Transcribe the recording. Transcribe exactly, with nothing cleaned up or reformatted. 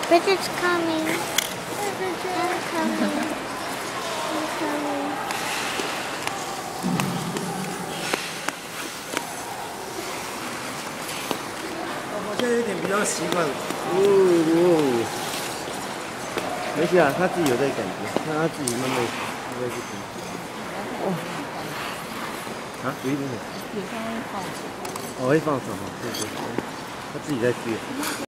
Bridget's coming. Hi, Bridget. I'm coming. I'm coming. 我现在有点比较习惯。 哦哦，没事啊，他自己有在感觉，让他自己慢慢慢慢去感觉。哦，啊，有一点点。 有时候会放手。 我会放手哈，对对对，他自己在追。